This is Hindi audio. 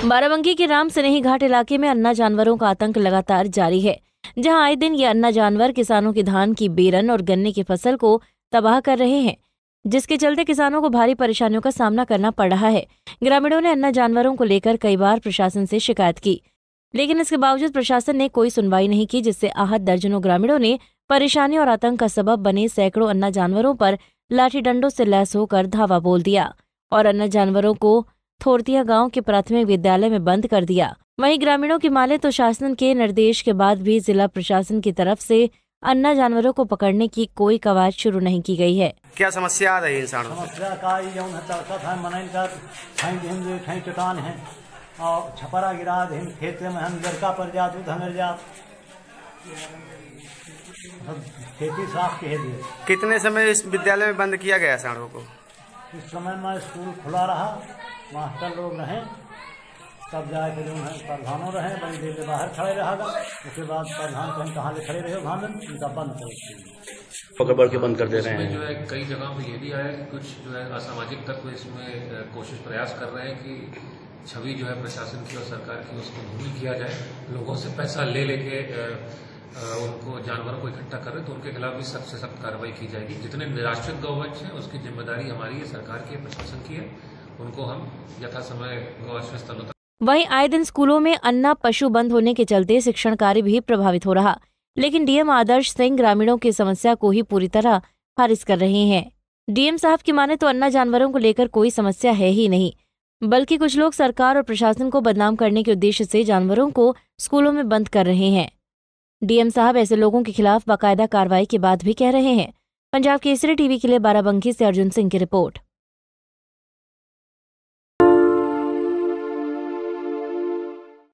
बाराबंकी के राम स्नेही घाट इलाके में अन्ना जानवरों का आतंक लगातार जारी है, जहां आए दिन ये अन्ना जानवर किसानों की धान की बेरन और गन्ने की फसल को तबाह कर रहे हैं, जिसके चलते किसानों को भारी परेशानियों का सामना करना पड़ रहा है। ग्रामीणों ने अन्ना जानवरों को लेकर कई बार प्रशासन से शिकायत की, लेकिन इसके बावजूद प्रशासन ने कोई सुनवाई नहीं की, जिससे आहत दर्जनों ग्रामीणों ने परेशानी और आतंक का सबब बने सैकड़ों अन्ना जानवरों पर लाठी डंडों से लैस होकर धावा बोल दिया और अन्ना जानवरों को थोरतिया गांव के प्राथमिक विद्यालय में बंद कर दिया। वहीं ग्रामीणों की माने तो शासन के निर्देश के बाद भी जिला प्रशासन की तरफ से अन्ना जानवरों को पकड़ने की कोई कवायद शुरू नहीं की गई है। क्या समस्या आ रही है इंसानों? समस्या का चट्टान है और छपरा गिरा दे खेते में हम लड़का पर जात उधर जात खेती साफ कह दिए। कितने समय इस विद्यालय में बंद किया गया सांडों को? इस समय में स्कूल खुला रहा, मास्टर लोग रहे, तब जाके जो है प्रधानों रहे, बड़ी देर से बाहर खड़े रहेगा। उसके बाद प्रधान कहीं कहाँ ले खड़े रहे भान उनका बंद कर पकड़ के बंद कर दे रहे हैं। जो है कई जगह पे ये भी आया कि कुछ जो है असामाजिक तत्व इसमें कोशिश प्रयास कर रहे हैं कि छवि जो है प्रशासन की और सरकार की उसको धूमिल किया जाए। लोगों से पैसा ले लेके उनको जानवरों को इकट्ठा कर रहे, तो उनके खिलाफ भी सख्त से सख्त कार्रवाई की जाएगी। जितने निराश्रित गौवंश हैं उसकी जिम्मेदारी हमारी है, सरकार की, प्रशासन की है। उनको हम यथासमय गौआश्रय स्थलों तक। वहीं आए दिन स्कूलों में अन्ना पशु बंद होने के चलते शिक्षण कार्य भी प्रभावित हो रहा, लेकिन डीएम आदर्श सिंह ग्रामीणों की समस्या को ही पूरी तरह खारिज कर रहे हैं। डीएम साहब की माने तो अन्ना जानवरों को लेकर कोई समस्या है ही नहीं, बल्कि कुछ लोग सरकार और प्रशासन को बदनाम करने के उद्देश्य से जानवरों को स्कूलों में बंद कर रहे हैं। डीएम साहब ऐसे लोगों के खिलाफ बाकायदा कार्रवाई की बात भी कह रहे हैं। पंजाब केसरी टीवी के लिए बाराबंकी से अर्जुन सिंह की रिपोर्ट।